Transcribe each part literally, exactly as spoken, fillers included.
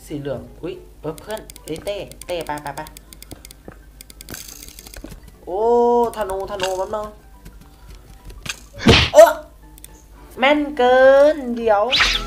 สีเหลืองอุ้ยเพื่อนเพื่อนเต้เต้ไปไปไปโอ้ธนูธนูแป๊บนึงเออแม่นเกินเดี๋ยว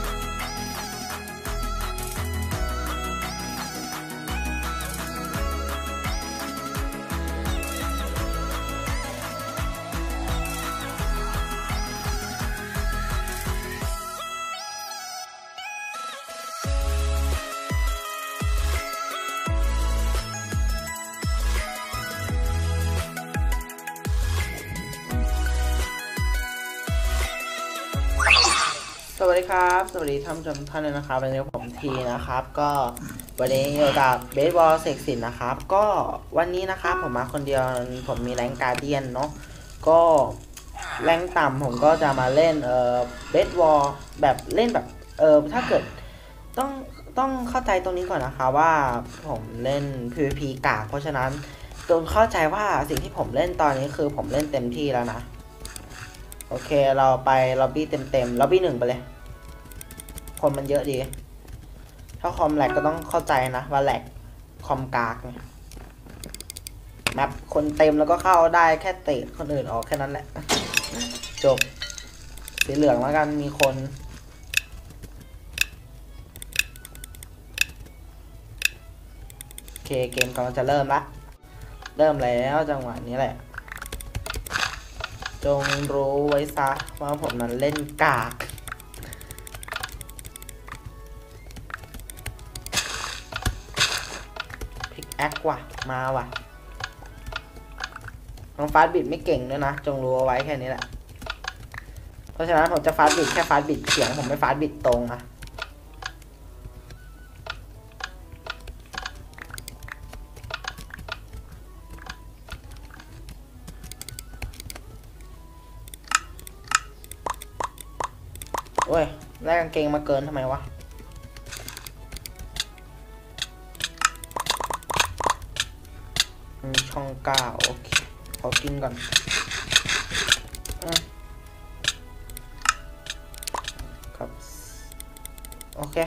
สวัสดีครับสวัสดีท่านผู้ชมท่านเลยนะครับวันนี้ผมทีนะครับก็วันนี้อยู่กับเบสบอลเสกสินนะครับก็วันนี้นะครับผมมาคนเดียวผมมีแรงการเดียนเนาะก็แรงต่ำผมก็จะมาเล่นเอ่อเบสบอลแบบเล่นแบบเออถ้าเกิดต้องต้องเข้าใจตรงนี้ก่อนนะคะว่าผมเล่น พี วี พี กากเพราะฉะนั้นจงเข้าใจว่าสิ่งที่ผมเล่นตอนนี้คือผมเล่นเต็มที่แล้วนะโอเคเราไปล็อบบี้เต็มๆล็อบบี้หนึ่งไปเลยคนมันเยอะดีถ้าคอมแหลกก็ต้องเข้าใจนะว่าแหลกคอมกากแมปคนเต็มแล้วก็เข้าได้แค่เตะคนอื่นออกแค่นั้นแหละจบสีเหลืองแล้วกันมีคนโอเคเกมกำลังจะเริ่มละเริ่มแล้วจังหวะนี้แหละจงรู้ไว้ซะว่าผมนั้นเล่นกากพิกแอคว่ะมาว่ะน้องฟาสบิดไม่เก่งด้วยนะจงรู้เอาไว้แค่นี้แหละเพราะฉะนั้นผมจะฟาสบิดแค่ฟาสบิดเฉียงผมไม่ฟาสบิดตรงนะโอ้ยแลกกางเกงมาเกินทำไมวะช่องเก้าโอเคขอกินก่อนครับโอเค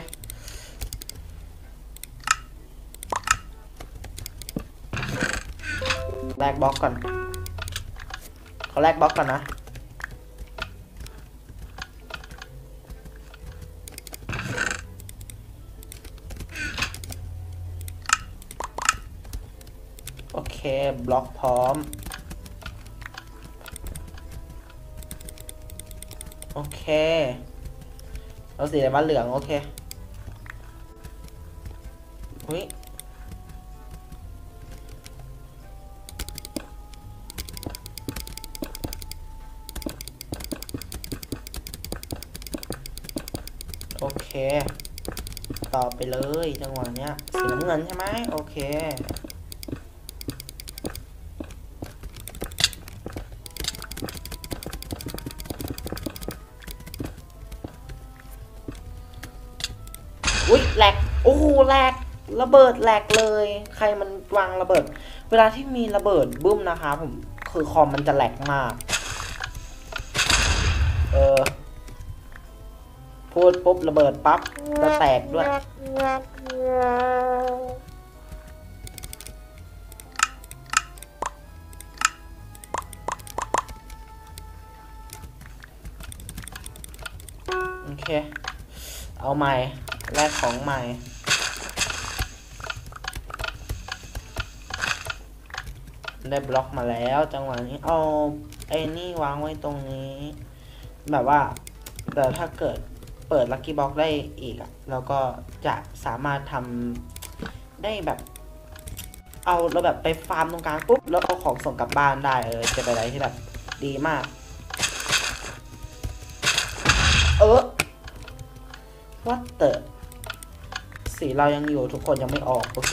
แลกบล็อกก่อนเขาแลกบล็อกก่อนนะโอเคบล็อกพร้อมโอเคเอาสีอะไรมาเหลืองโอเคอุ้ยโอเคต่อไปเลยจังหวะเนี้ยสีน้ำเงินใช่ไหมโอเคอุ้ยแหลกโอ้โหแหลกระเบิดแหลกเลยใครมันวางระเบิดเวลาที่มีระเบิดบึ้มนะคะผมคือคอมมันจะแหลกมากเออพูดปุ๊บระเบิดปั๊บจะแตกด้วยโอเคเอาใหม่แลกของใหม่ได้บล็อกมาแล้วจังหวะนี้เอาไอ้นี่วางไว้ตรงนี้แบบว่าแต่ถ้าเกิดเปิดลัคกี้บ็อกได้อีกอะเราก็จะสามารถทำได้แบบเอาเราแบบไปฟาร์มตรงกลางปุ๊บแล้วเอาของส่งกลับบ้านได้เออจะเป็นอะไรที่แบบดีมากเออวัดเตอร์สีเรายังอยู่ทุกคนยังไม่ออกโอเค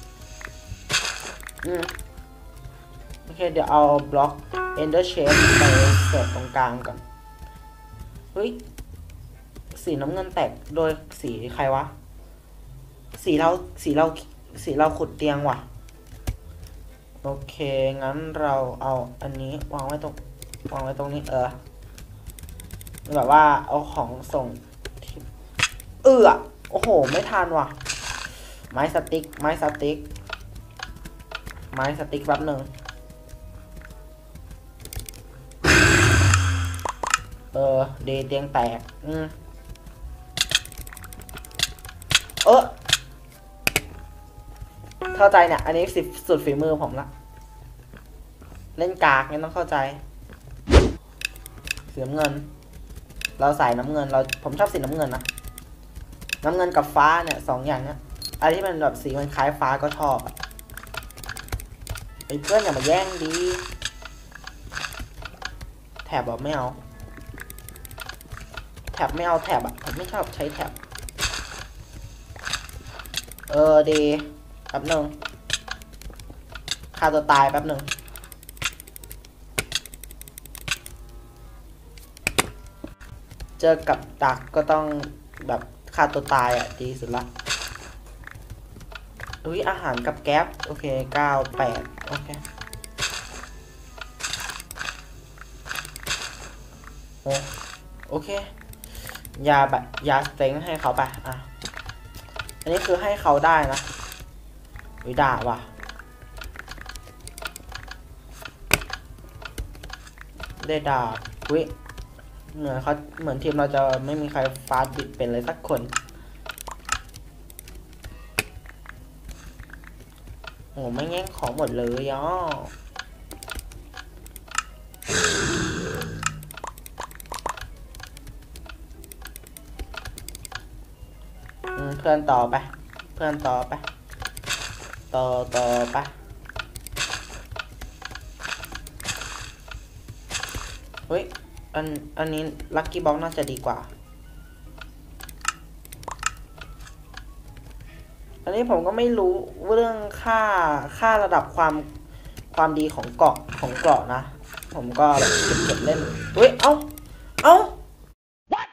อืมโอเคเดี๋ยวเอาบล็อก Ender Shape ไปเสิร์ฟตรงกลางก่อนเฮ้ยสีน้ำเงินแตกโดยสีใครวะสีเราสีเราสีเราขุดเตียงว่ะโอเคงั้นเราเอาอันนี้วางไว้ตรงวางไว้ตรงนี้เออแบบว่าเอาของส่งเออโอ้โหไม่ทันว่ะไม้สติ๊กไม้สติ๊กไม้สติ๊กแป๊บหนึ่งเออเดเตียงแตกอืมเออเข้าใจเนี่ยอันนี้สิสุดฝีมือผมละเล่นกากเนี่ยต้องเข้าใจสีน้ำเงินเราใส่น้ำเงินเราผมชอบสีน้ำเงินนะน้ำเงินกับฟ้าเนี่ยสองอย่างเนี้ยอะไรที่มันแบบสีมันคล้ายฟ้าก็ชอบไอ้เพื่อนอย่ามาแย่งดีแถบแบบไม่เอาแถบไม่เอาแถบอ่ะผมไม่ชอบใช้แถบเออดีแป๊บหนึ่งฆ่าตัวตายแป๊บหนึ่งเจอกับดักก็ต้องแบบฆ่าตัวตายอ่ะดีสุดละอุ้ยอาหารกับแก๊ปโอเคเก้าแปดโอเคโอโอเคยาแบบยาสเต็งให้เขาไปอ่ะอันนี้คือให้เขาได้นะวิดาว่ะได้ดาบวิเหมือนเขาเหมือนทีมเราจะไม่มีใครฟาดบิดเป็นเลยสักคนโอ้ไม่แย่งของหมดเลยย่อเพื่อนต่อไปเพื่อนต่อไปต่อต่อไปเฮ้ยอันอันนี้ลัคกี้บ็อกน่าจะดีกว่าอันนี้ผมก็ไม่รู้เรื่องค่าค่าระดับความความดีของเกาะของเกราะนะผมก็แบบเก็บเก็บเล่นเฮ้ยเอ้าเอ้า What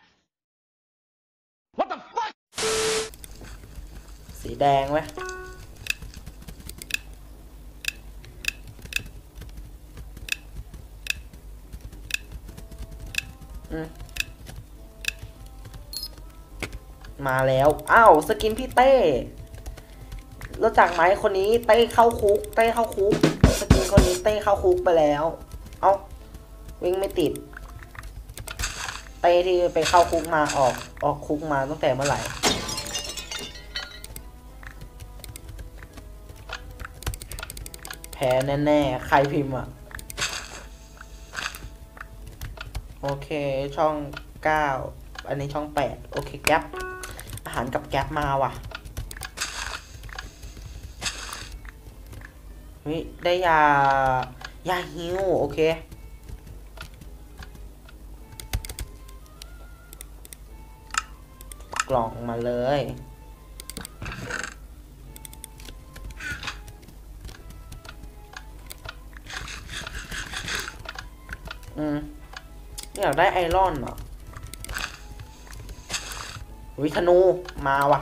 What the fuck สีแดงไหมมาแล้วอ้าวสกินพี่เต้รู้จักไหมคนนี้เต้เข้าคุกเต้เข้าคุกสกินคนนี้เต้เข้าคุกไปแล้วเอ้าวิ่งไม่ติดเต้ที่ไปเข้าคุกมาออกออกคุกมาตั้งแต่เมื่อไหร่แพ้แน่ๆใครพิมพ์อ่ะโอเคช่องเก้าอันนี้ช่องแปดโอเคแก๊ปอาหารกับแก๊ปมาว่ะเฮ้ยได้ยายาฮิวโอเคกล่องมาเลยอืมอยากได้ไอรอนเหรอวิธนูมาว่ะ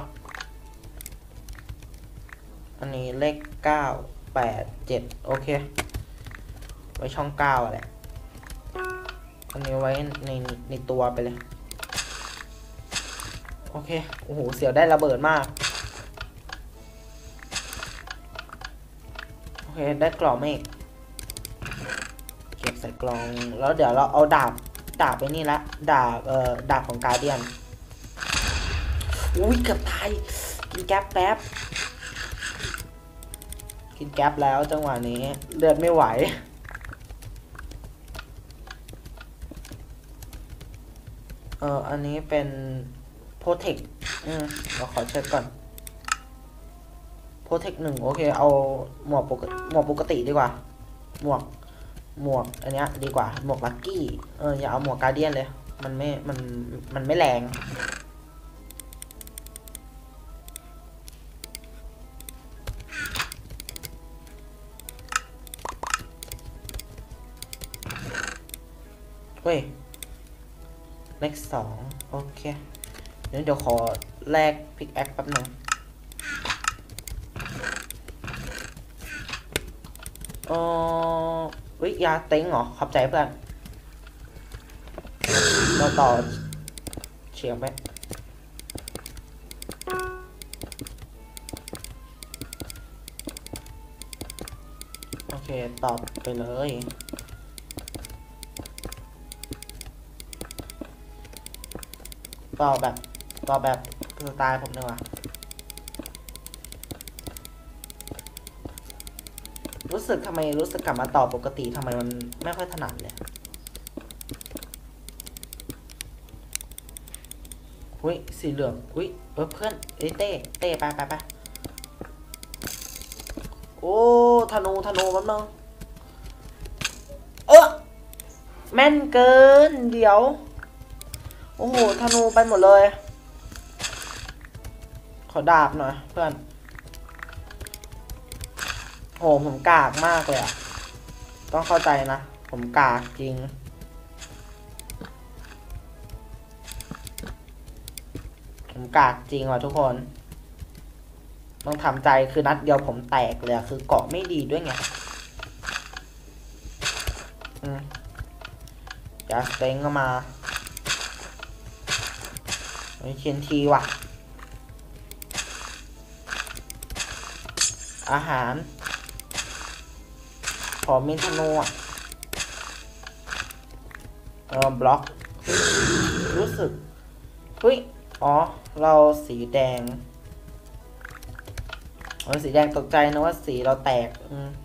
อันนี้เลขเก้าแปดเจ็ดโอเคไว้ช่องเก้าแหละอันนี้ไว้ในในตัวไปเลยโอเคโอ้โหเสียวได้ระเบิดมากโอเคได้กล่องเมฆเก็บใส่กล่องแล้วเดี๋ยวเราเอาดาบดาบไปนี่ละดาบเอ่อดาบของการเดียนอุ้ยเกือบตายกินแก๊ปแป๊บกินแก๊ปแล้วจังหวะนี้เลือดไม่ไหวเอออันนี้เป็นโปรเทคอืมเราขอเช็คก่อนโปรเทคหนึ่งโอเคเอาหมวกปกติหมวกปกติดีกว่าหมวกหมวกอันเนี้ยดีกว่าหมวกลัคกี้เอออย่าเอาหมวกการเดียนเลยมันไม่มันมันไม่แรงเว้ยเลขสองโอเคเดี๋ยวเดี๋ยวขอแลกพิกแอคแป๊บหนึ่งเออวิยาเต็งเหรอขอบใจเพื่อนเราต่อเฉียบไปตอบไปเลยตอบแบบตอบแบบสไตล์ผมดีกว่ารู้สึกทำไมรู้สึกกลับมาตอบปกติทำไมมันไม่ค่อยถนัดเลยอุ้ยสีเหลืองอุ้ยเออเพื่อนเอ้ยเต้เต้ไปไปไปโอ้ธนูธนูแป๊บนึงเออแม่นเกินเดี๋ยวโอ้โหธนูไปหมดเลยขอดาบหน่อยเพื่อนโหผมกากมากเลยอะต้องเข้าใจนะผมกากจริงผมกากจริงว่ะทุกคนต้องทำใจคือนัดเดียวผมแตกเลยคือเกาะไม่ดีด้วยไงอืมจะสเต็งก็มาไม่เชียนทีว่ะอาหารขอมีธนูอ่ะเออบล็อกรู้สึกเฮ้ยอ๋อเราสีแดงเออสีแดงตกใจนะว่าสีเราแตกอืม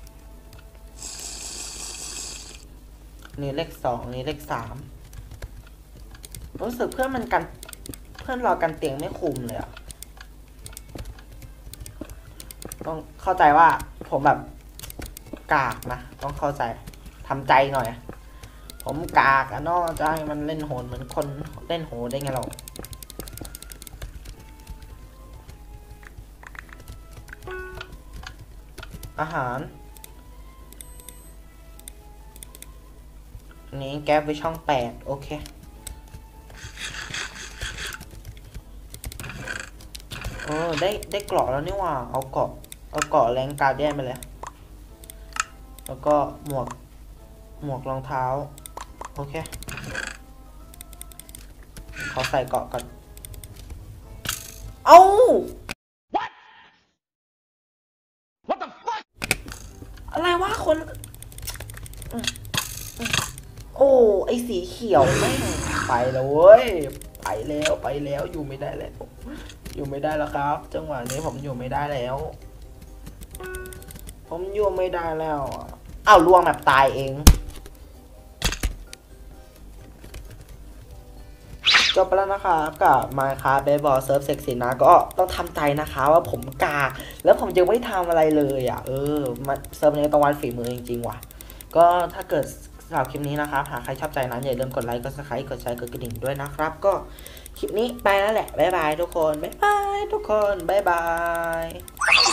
นี่เลขสองนี่เลขสามรู้สึกเพื่อนมันกันเพื่อนเรากันเตียงไม่คุมเลยอ่ะต้องเข้าใจว่าผมแบบกากนะต้องเข้าใจทำใจหน่อยผมกากอะเนาะจะให้มันเล่นโหดเหมือนคนเล่นโหดได้ไงเราอาหารนี้แก๊ปไปช่องแปดโอเคเออได้ได้เกราะแล้วนี่ว่าเอาเกราะเอาเกราะแรงการ์เดียนไปเลยแล้วก็หมวกหมวกรองเท้าโอเคขอใส่เกราะก่อนเอ้า What What the fuck อะไรวะคนโอ้ไอสีเขียวแม่งไปแล้วเว้ยไปแล้วไปแล้วอยู่ไม่ได้แล้วอยู่ไม่ได้แล้วครับจังหวะนี้ผมอยู่ไม่ได้แล้วผมอยู่ไม่ได้แล้วอ้าวล่วงแบบตายเองจบไปแล้วนะคะกับมาคาเบสบอลเซิร์ฟเซ็กซี่นะก็ต้องทำใจนะคะว่าผมกากแล้วผมยังไม่ทำอะไรเลยอ่ะเออมาเซิร์ฟนี้ต้องวัดฝีมือจริงๆว่ะก็ถ้าเกิดสำหรับคลิปนี้นะครับหากใครชอบใจนั้นอย่าลืมกดไลค์กดซับสไครต์กดแชร์กดกระดิ่งด้วยนะครับก็คลิปนี้ไปแล้วแหละบ๊ายบายทุกคนบ๊ายบายทุกคนบ๊ายบาย